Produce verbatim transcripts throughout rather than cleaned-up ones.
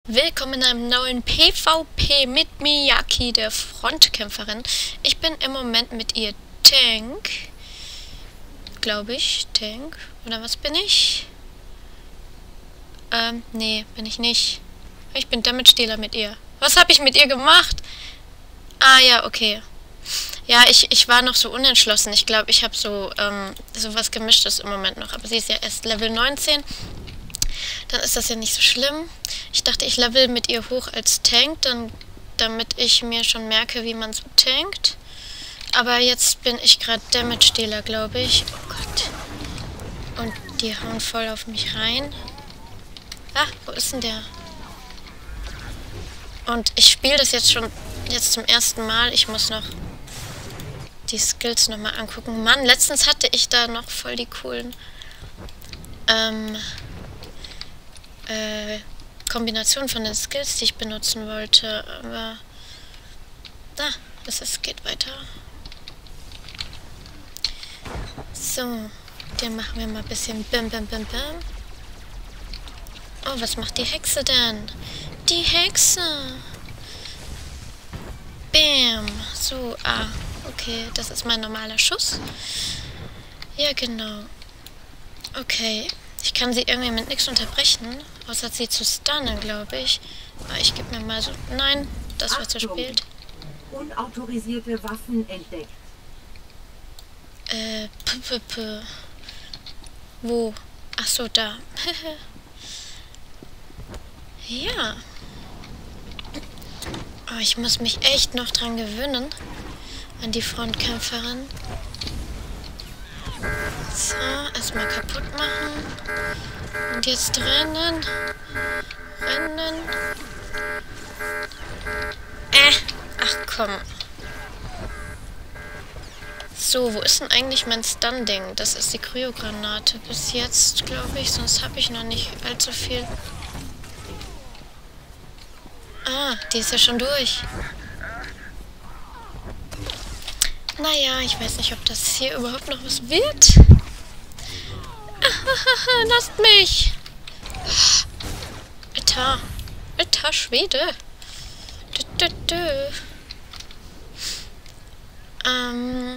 Willkommen in einem neuen PvP mit Miyaki, der Frontkämpferin. Ich bin im Moment mit ihr Tank. Glaube ich. Tank. Oder was bin ich? Ähm, nee, bin ich nicht. Ich bin Damage-Dealer mit ihr. Was habe ich mit ihr gemacht? Ah, ja, okay. Ja, ich, ich war noch so unentschlossen. Ich glaube, ich habe so, ähm, so was Gemischtes im Moment noch. Aber sie ist ja erst Level neunzehn. Dann ist das ja nicht so schlimm. Ich dachte, ich level mit ihr hoch als Tank, dann, damit ich mir schon merke, wie man so tankt. Aber jetzt bin ich gerade Damage-Dealer, glaube ich. Oh Gott. Und die hauen voll auf mich rein. Ah, wo ist denn der? Und ich spiele das jetzt schon jetzt zum ersten Mal. Ich muss noch die Skills nochmal angucken. Mann, letztens hatte ich da noch voll die coolen ähm, äh, Kombination von den Skills, die ich benutzen wollte, aber da, ah, es, es geht weiter. So, den machen wir mal ein bisschen bim bim bim bim. Oh, was macht die Hexe denn? Die Hexe! Bam! So, ah, okay, das ist mein normaler Schuss. Ja, genau. Okay. Ich kann sie irgendwie mit nichts unterbrechen, außer sie zu stunnen, glaube ich. Aber ich gebe mir mal so... Nein, das war zu spät. Unautorisierte Waffen entdeckt. Äh, p -p -p. Wo? Ach so, da. Ja. Oh, ich muss mich echt noch dran gewöhnen, an die Frontkämpferin. So, erstmal kaputt machen. Und jetzt rennen. Rennen. Äh, ach komm. So, wo ist denn eigentlich mein Stun-Ding? Das ist die Kryogranate bis jetzt, glaube ich. Sonst habe ich noch nicht allzu viel. Ah, die ist ja schon durch. Naja, ich weiß nicht, ob das hier überhaupt noch was wird. Lasst mich! Alter, alter Schwede. Dö, dö, dö. Ähm.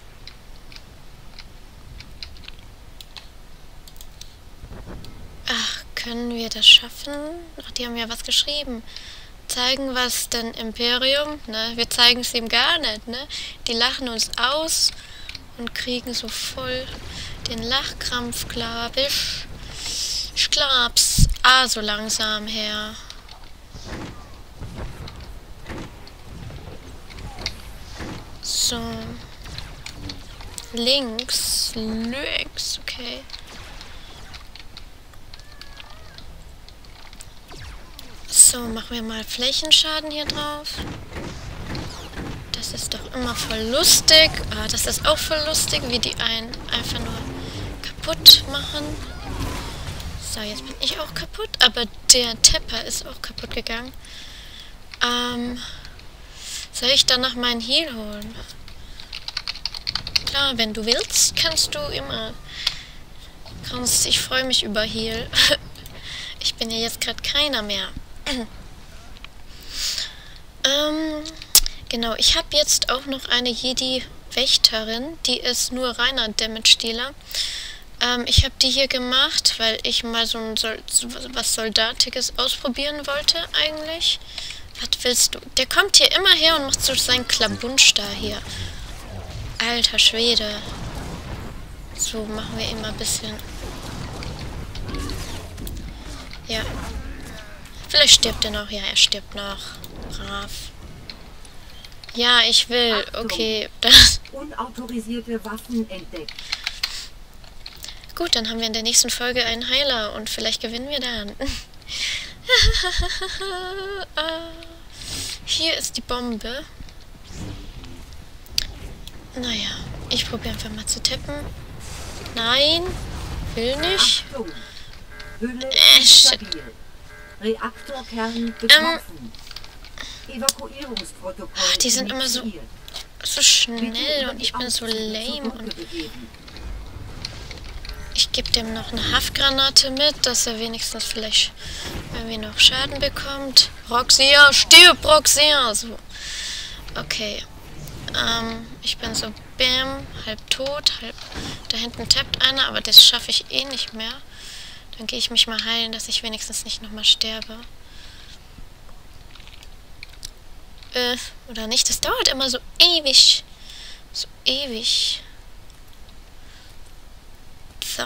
Ach, können wir das schaffen? Ach, die haben ja was geschrieben. Zeigen was denn Imperium? Ne? Wir zeigen es ihm gar nicht, ne? Die lachen uns aus und kriegen so voll den Lachkrampf, glaub ich. Ich glaub's. Ah, so langsam her. So. Links. Links, okay. So, machen wir mal Flächenschaden hier drauf. Das ist doch immer voll lustig. Ah, das ist auch voll lustig, wie die einen einfach nur kaputt machen. So, jetzt bin ich auch kaputt, aber der Tepper ist auch kaputt gegangen. Ähm, soll ich dann noch meinen Heal holen? Klar, wenn du willst, kannst du immer. Kannst, ich freue mich über Heal. Ich bin ja jetzt gerade keiner mehr. ähm, genau, ich habe jetzt auch noch eine Jedi-Wächterin, die ist nur reiner Damage-Dealer. Ähm, ich habe die hier gemacht, weil ich mal so ein Sol was Soldatiges ausprobieren wollte eigentlich. Was willst du? Der kommt hier immer her und macht so seinen Klabunsch da hier. Alter Schwede. So, machen wir ihn mal ein bisschen. Ja. Vielleicht stirbt er noch. Ja, er stirbt noch. Brav. Ja, ich will. Okay, das... Unautorisierte Waffen entdeckt. Gut, dann haben wir in der nächsten Folge einen Heiler und vielleicht gewinnen wir dann. Hier ist die Bombe. Naja, ich probiere einfach mal zu tappen. Nein, will nicht. Achtung. Hülle Äh, shit. Reaktorkern betroffen. Ähm, Evakuierungsprotokoll. Ach, die sind immer so, so schnell und ich bin so lame. Und ich gebe dem noch eine Haftgranate mit, dass er wenigstens vielleicht irgendwie noch Schaden bekommt. Roxia, stirb, Roxia! So. Okay. Ähm, ich bin so, bam, halb tot, halb... Da hinten tappt einer, aber das schaffe ich eh nicht mehr. Dann gehe ich mich mal heilen, dass ich wenigstens nicht nochmal sterbe. Äh, oder nicht? Das dauert immer so ewig. So ewig. So.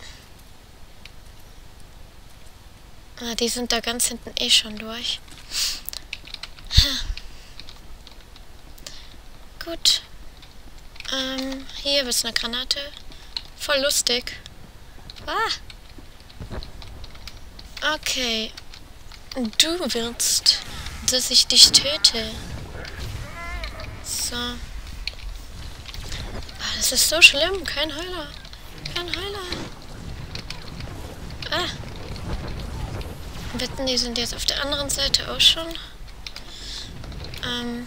Ah, die sind da ganz hinten eh schon durch. Gut. Ähm, hier ist eine Granate. Voll lustig. Ah. Okay. Du willst, dass ich dich töte. So. Ah, das ist so schlimm. Kein Heiler. Kein Heiler. Ah. Wetten, die sind jetzt auf der anderen Seite auch schon. Ähm.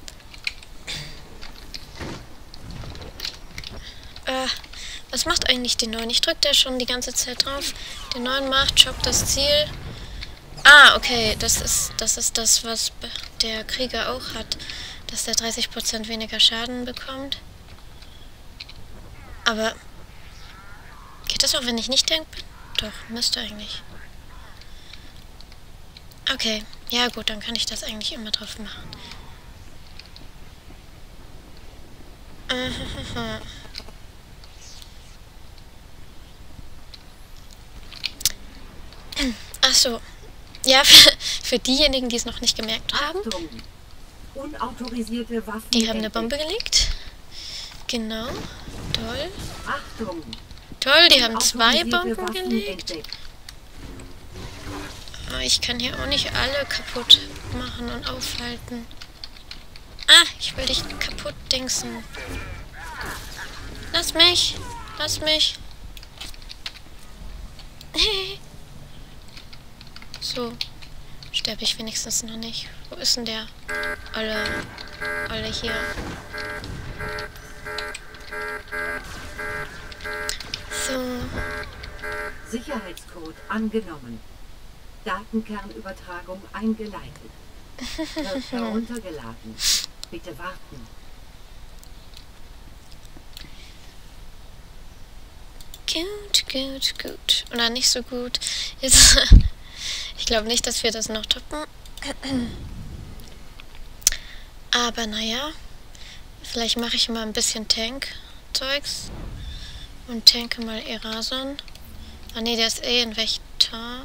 Äh, was macht eigentlich die neun? Ich drücke da schon die ganze Zeit drauf. Die neun macht, choppt das Ziel. Ah, okay, das ist, das ist das, was der Krieger auch hat. Dass der dreißig Prozent weniger Schaden bekommt. Aber geht das auch, wenn ich nicht Tank bin? Doch, müsste eigentlich. Okay, ja gut, dann kann ich das eigentlich immer drauf machen. Ach so. Ja, für, für diejenigen, die es noch nicht gemerkt haben. Achtung. Unautorisierte Waffen. Die haben eine Bombe gelegt. Genau. Toll. Achtung. Toll, die haben zwei Unautorisierte Bomben Waffen gelegt. entdeckt. Aber ich kann hier auch nicht alle kaputt machen und aufhalten. Ah, ich will dich kaputt dingsen. Lass mich. Lass mich. So. Sterbe ich wenigstens noch nicht. Wo ist denn der? Alle. Alle hier. So. Sicherheitscode angenommen. Datenkernübertragung eingeleitet. Wird heruntergeladen. Bitte warten. Gut, gut, gut. Oder nicht so gut. Jetzt, ich glaube nicht, dass wir das noch toppen. Aber naja. Vielleicht mache ich mal ein bisschen Tank-Zeugs. Und tanke mal Erason. Ah ne, der ist eh ein Wächter.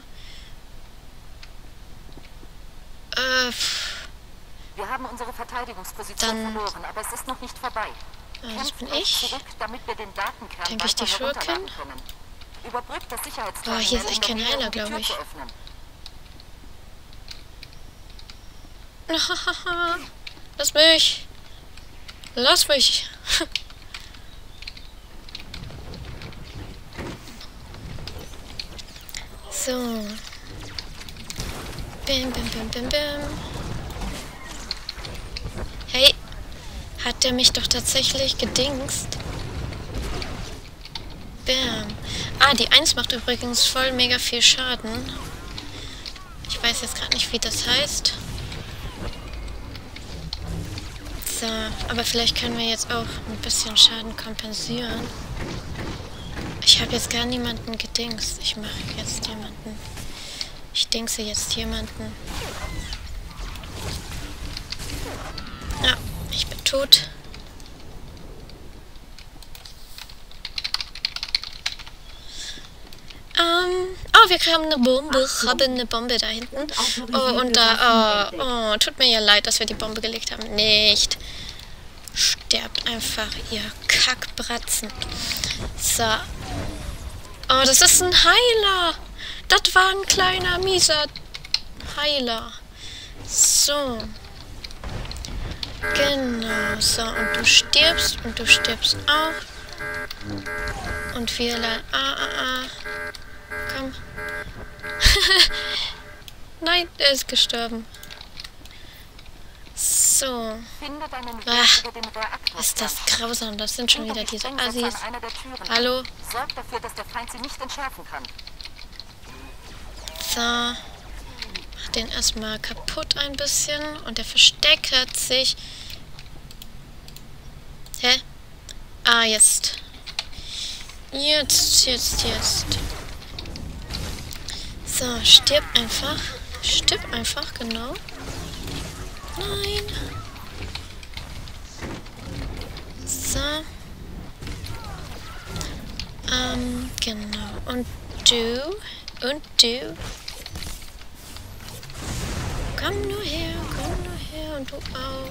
Äh, Wir haben unsere Verteidigungsposition Dann- verloren, aber es ist noch nicht vorbei. äh, das Kämpft bin euch ich. zurück, damit wir den Datenkern Denke ich, die weiter Schurkin? herunterladen können. Überbrückt das Sicherheitsterminal, Boah, hier ist echt in der kein Nähe, Heiler, um die glaub Tür ich. zu öffnen. Lass mich. Lass mich. So. Bim, bim, bim, bim, bim. Hey. Hat der mich doch tatsächlich gedingst? Bam. Ah, die eins macht übrigens voll mega viel Schaden. Ich weiß jetzt gerade nicht, wie das heißt. So, aber vielleicht können wir jetzt auch ein bisschen Schaden kompensieren. Ich habe jetzt gar niemanden gedingst. Ich mache jetzt jemanden. Ich dingse jetzt jemanden. Ja, ich bin tot. Ähm, oh, wir haben eine Bombe. Ich habe eine Bombe da hinten. Oh, und da, oh, oh, tut mir ja leid, dass wir die Bombe gelegt haben. Nicht. Sterbt einfach, ihr Kackbratzen. So. Oh, das ist ein Heiler. Das war ein kleiner, mieser Heiler. So. Genau, so. Und du stirbst und du stirbst auch. Und wir la... Ah, ah, ah. Komm. Nein, er ist gestorben. So. Finde deinen Weg Ach, über den Reaktor. ist das grausam. Das sind schon Hinter wieder die diese Sprengsätze Assis. an einer der Türen. Hallo? Sorg dafür, dass der Feind sie nicht entschärfen kann. So. Mach den erstmal kaputt ein bisschen. Und der versteckert sich. Hä? Ah, jetzt. Jetzt, jetzt, jetzt. So, stirb einfach. Stirb einfach, genau. Nein. So. Ähm, genau. Und du. Und du. Komm nur her, komm nur her. Und du auch.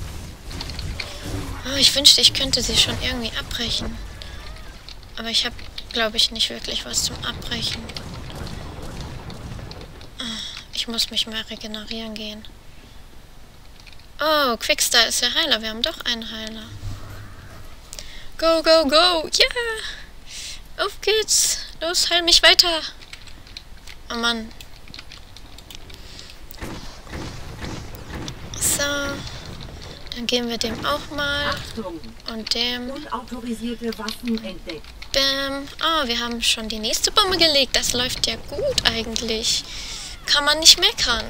Oh, ich wünschte, ich könnte sie schon irgendwie abbrechen. Aber ich habe, glaube ich, nicht wirklich was zum Abbrechen. Ich muss mich mal regenerieren gehen. Oh, Quickstar ist der Heiler. Wir haben doch einen Heiler. Go, go, go. Ja. Yeah. Auf geht's. Los, heil mich weiter. Oh Mann. So. Dann geben wir dem auch mal. Achtung! Und dem. Unautorisierte Waffen entdeckt. Bäm. Oh, wir haben schon die nächste Bombe gelegt. Das läuft ja gut eigentlich. Kann man nicht meckern.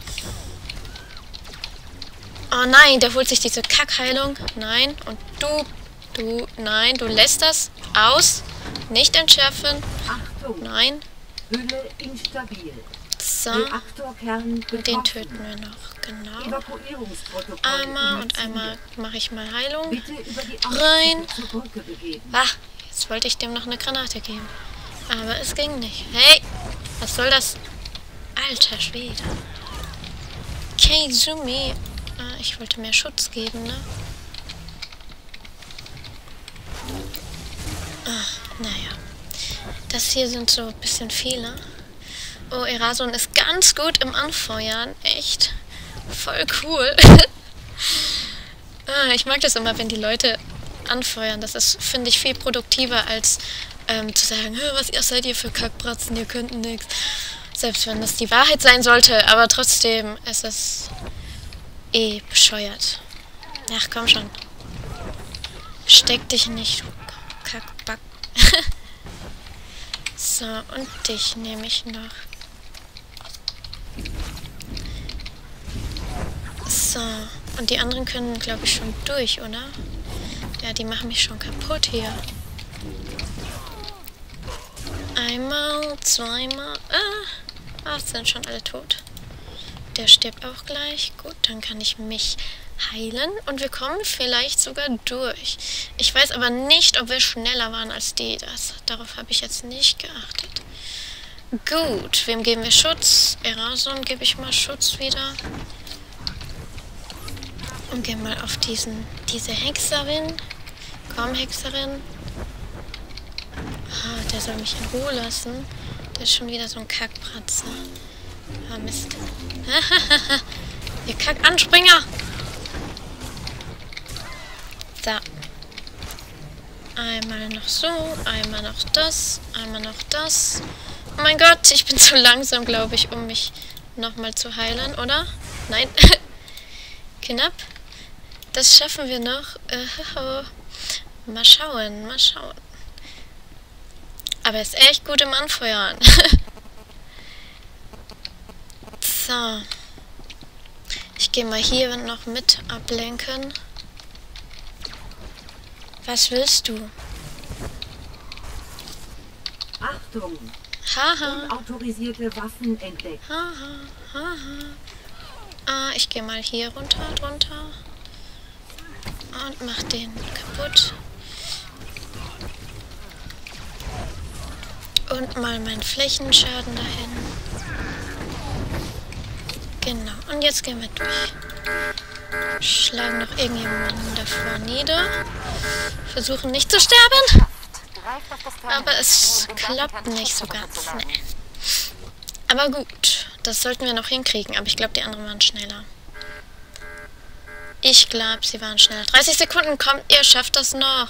Oh nein, der holt sich diese Kackheilung. Nein. Und du, du, nein, du lässt das aus. Nicht entschärfen. Achtung! Nein. Hülle instabil. So. Reaktorkern betroffen. Und den töten wir noch. Genau. Evakuierungsprotokoll Einmal und initiiert. einmal mache ich mal Heilung. Bitte über die Rein. Aufzüge zur Brücke begeben. Ah, jetzt wollte ich dem noch eine Granate geben. Aber es ging nicht. Hey, was soll das? Alter Schwede. Keizumi. Ah, ich wollte mehr Schutz geben, ne? Ah, naja. Das hier sind so ein bisschen viele. Oh, Erason ist ganz gut im Anfeuern. Echt. Voll cool. Ah, ich mag das immer, wenn die Leute anfeuern. Das ist, finde ich, viel produktiver, als ähm, zu sagen, was ihr seid ihr für Kackbratzen, ihr könnt nichts. Selbst wenn das die Wahrheit sein sollte, aber trotzdem ist es eh bescheuert. Ach, komm schon. Steck dich nicht, du Kackback. So, und dich nehme ich noch. So, und die anderen können, glaube ich, schon durch, oder? Ja, die machen mich schon kaputt hier. Einmal, zweimal. Ah, ach, sind schon alle tot. Der stirbt auch gleich. Gut, dann kann ich mich heilen und wir kommen vielleicht sogar durch. Ich weiß aber nicht, ob wir schneller waren als die. Das, darauf habe ich jetzt nicht geachtet. Gut, wem geben wir Schutz? Erason gebe ich mal Schutz wieder. Und gehen mal auf diesen, diese Hexerin. Komm, Hexerin. Ah, der soll mich in Ruhe lassen. Der ist schon wieder so ein Kackbratzer. Ah, Mist. Ihr Kackanspringer! So. Einmal noch so, einmal noch das, einmal noch das. Oh mein Gott, ich bin zu langsam, glaube ich, um mich nochmal zu heilen, oder? Nein. Knapp. Das schaffen wir noch. Äh, mal schauen, mal schauen. Aber er ist echt gut im Anfeuern. So. Ich gehe mal hier noch mit ablenken. Was willst du? Achtung! Haha. Unautorisierte Waffen entdeckt. Haha. Haha. Ah, ich gehe mal hier runter, drunter. Und mach den kaputt. Und mal meinen Flächenschaden dahin. Genau. Und jetzt gehen wir durch. Schlagen noch irgendjemanden davor nieder. Versuchen nicht zu sterben. Aber es klappt nicht so ganz. Nee. Aber gut. Das sollten wir noch hinkriegen. Aber ich glaube, die anderen waren schneller. Ich glaube, sie waren schneller. dreißig Sekunden, kommt, ihr schafft das noch.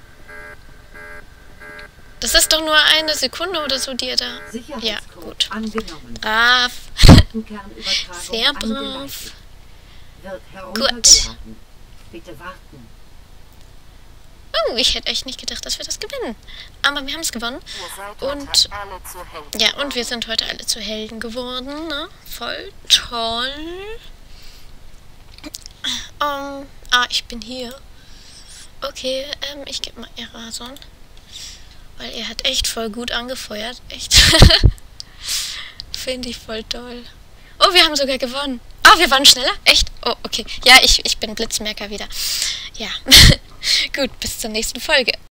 Das ist doch nur eine Sekunde oder so, die ihr da... Ja, gut. Angenommen. Brav. Datenkernübertragung Sehr brav. angeleitet. wird heruntergeladen. Bitte warten. Oh, ich hätte echt nicht gedacht, dass wir das gewinnen. Aber wir haben es gewonnen. Ihr seid Und heute alle zu Helden ja, und wir geworden. sind heute alle zu Helden geworden, ne? Voll toll. Ähm, ah, ich bin hier. Okay, ähm, ich gebe mal Erason. Weil er hat echt voll gut angefeuert. Echt. Finde ich voll toll. Oh, wir haben sogar gewonnen. Ah, wir waren schneller? Echt? Oh, okay. Ja, ich, ich bin Blitzmerker wieder. Ja. Gut, bis zur nächsten Folge.